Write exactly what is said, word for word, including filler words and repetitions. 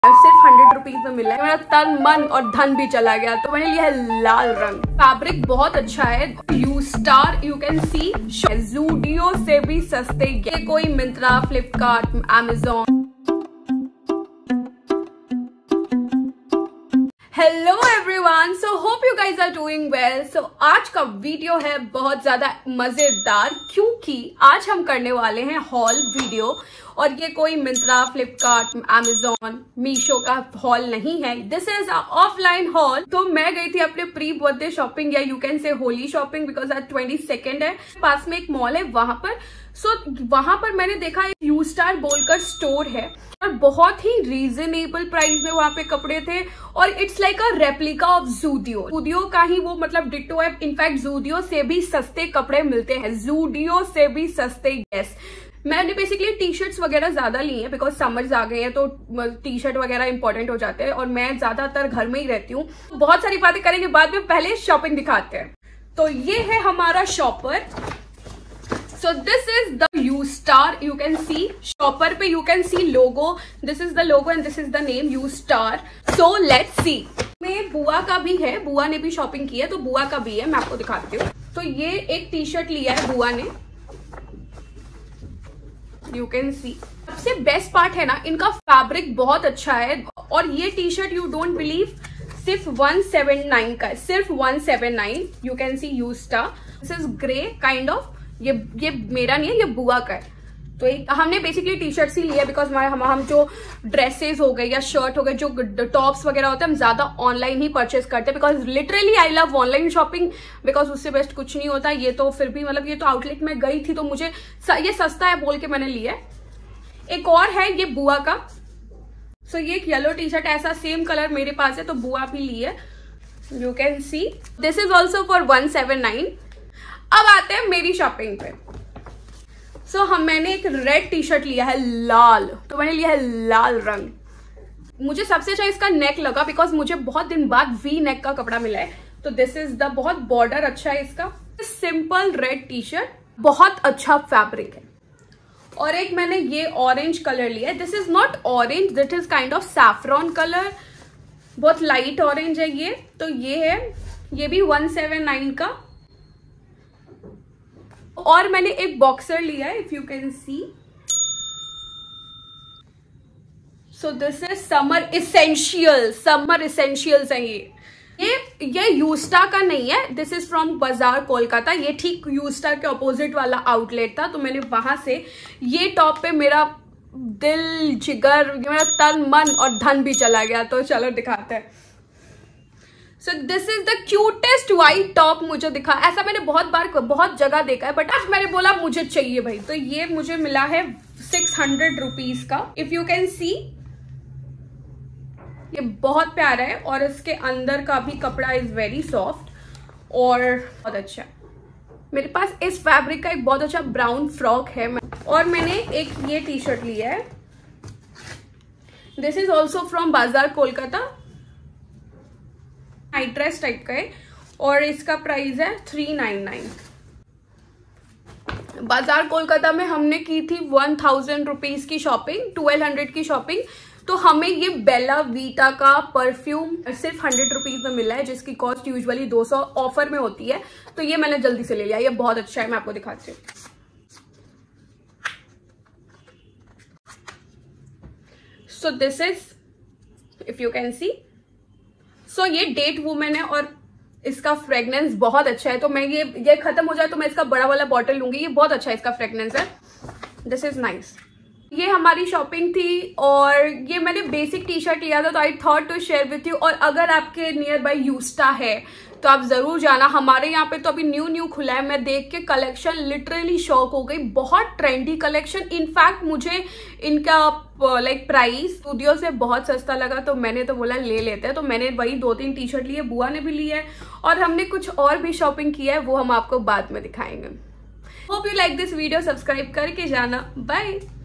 सिर्फ hundred rupees में मिला है। मेरा तन मन और धन भी चला गया, तो मैंने लिया है लाल रंग। फैब्रिक बहुत अच्छा है। U star you can see Zudio से भी सस्ते, ये कोई Myntra, Flipkart, Amazon. Hello everyone, so hope you guys are doing well. So आज का वीडियो है बहुत ज्यादा मजेदार, क्योंकि आज हम करने वाले हैं हॉल वीडियो। और ये कोई मिंत्रा, फ्लिपकार्ट, अमेजोन, मीशो का हॉल नहीं है। This is a offline hall. तो मैं गई थी अपने प्री बर्थडे शॉपिंग, या you can say Holi shopping, because आज ट्वेंटी सेकेंड है। पास में एक मॉल है वहां पर। सो so, वहां पर मैंने देखा यू स्टार बोलकर स्टोर है और बहुत ही रीजनेबल प्राइस में वहां पे कपड़े थे। और it's like a replica of Zudio. Zudio का ही वो मतलब डिट्टो है। इनफैक्ट ज़ूडियो से भी सस्ते कपड़े मिलते हैं, ज़ूडियो से भी सस्ते। यस, मैंने बेसिकली टी शर्ट्स वगैरह ज्यादा ली हैं, बिकॉज समर्स आ गए हैं तो टी शर्ट वगैरह इंपॉर्टेंट हो जाते हैं। और मैं ज्यादातर घर में ही रहती हूँ। बहुत सारी बातें करेंगे बाद में, पहले शॉपिंग दिखाते हैं। तो ये है हमारा shopper. So this is the U star you can see. Shopper पे you can see logo. This is the logo and this is the name, U star. So let's see. में बुआ का भी है, बुआ ने भी शॉपिंग की है, तो बुआ का भी है, मैं आपको दिखाती हूँ। तो ये एक टी शर्ट लिया है बुआ ने, यू कैन सी। सबसे बेस्ट पार्ट है ना, इनका फैब्रिक बहुत अच्छा है। और ये T shirt you don't believe सिर्फ वन सेवन नाइन का है, सिर्फ one seven nine. You can see U star. This is grey kind of. ये ये मेरा नहीं है, ये बुआ का है। तो एक हमने बेसिकली टी शर्ट्स ही लिया, बिकॉज हम हम जो ड्रेसेस हो गए या शर्ट हो गए, जो टॉप्स वगैरह होते हैं, हम ज्यादा ऑनलाइन ही परचेस करते हैं। Because literally I love online shopping, because उससे बेस्ट कुछ नहीं होता। ये तो फिर भी मतलब ये तो आउटलेट में गई थी तो मुझे ये सस्ता है बोल के मैंने लिया है। एक और है ये बुआ का। सो so, ये एक येलो टी शर्ट, ऐसा सेम कलर मेरे पास है तो बुआ भी ली है, you can see. This is also for one seven nine. अब आते हैं मेरी शॉपिंग पे। सो so, हम मैंने एक रेड टी शर्ट लिया है, लाल। तो मैंने लिया है लाल रंग। मुझे सबसे अच्छा इसका नेक लगा, बिकॉज मुझे बहुत दिन बाद वी नेक का कपड़ा मिला है। तो दिस इज द, बहुत बॉर्डर अच्छा है इसका। सिंपल रेड टी शर्ट, बहुत अच्छा फैब्रिक है। और एक मैंने ये ऑरेंज कलर लिया है। This is not orange, that is kind of saffron colour, बहुत लाइट ऑरेंज है ये। तो ये है, ये भी वन सेवन नाइन का। और मैंने एक बॉक्सर लिया है, if you can see. So this is summer essential, summer essentials है ये। ये ये यूस्टा का नहीं है, दिस इज फ्रॉम बाजार कोलकाता। ये ठीक यूस्टा के ऑपोजिट वाला आउटलेट था, तो मैंने वहां से ये टॉप पे मेरा दिल, जिगर, मेरा तन, मन और धन भी चला गया। तो चलो दिखाते हैं। So this is the cutest white top मुझे दिखा। ऐसा मैंने बहुत बार बहुत जगह देखा है, बट आज मैंने बोला मुझे चाहिए भाई। तो ये मुझे मिला है सिक्स हंड्रेड रुपीज का, इफ यू कैन सी। ये बहुत प्यारा है और इसके अंदर का भी कपड़ा इज वेरी सॉफ्ट और बहुत अच्छा। मेरे पास इस फैब्रिक का एक बहुत अच्छा ब्राउन फ्रॉक है। और मैंने एक ये टी शर्ट लिया है। दिस इज ऑल्सो फ्रॉम बाजार कोलकाता, नाइट ड्रेस टाइप का है। और इसका प्राइस है थ्री नाइन नाइन। बाजार कोलकाता में हमने की थी वन थाउजेंड रुपीज की शॉपिंग, ट्वेल्व हंड्रेड की शॉपिंग। तो हमें ये बेला वीटा का परफ्यूम सिर्फ हंड्रेड रुपीज में मिला है, जिसकी कॉस्ट यूजुअली दो सौ ऑफर में होती है। तो ये मैंने जल्दी से ले लिया। ये बहुत अच्छा है, मैं आपको दिखाती हूँ। So this is, if you can see. So ये डेट वुमेन है और इसका फ्रेग्रेंस बहुत अच्छा है। तो मैं ये ये खत्म हो जाए तो मैं इसका बड़ा वाला बॉटल लूंगी। ये बहुत अच्छा है, इसका फ्रेग्रेंस है। This is nice. ये हमारी शॉपिंग थी और ये मैंने बेसिक टी शर्ट लिया था, तो I thought to share with you. और अगर आपके नियर बाय यूस्टा है तो आप जरूर जाना। हमारे यहाँ पे तो अभी न्यू न्यू खुला है। मैं देख के कलेक्शन लिटरली शॉक हो गई, बहुत ट्रेंडी कलेक्शन। इनफैक्ट मुझे इनका लाइक प्राइस स्टूडियो से बहुत सस्ता लगा, तो मैंने तो बोला ले लेते हैं। तो मैंने वही दो तीन टी शर्ट लिए, बुआ ने भी ली है। और हमने कुछ और भी शॉपिंग किया है, वो हम आपको बाद में दिखाएंगे। Hope you like this video, subscribe करके जाना। बाय।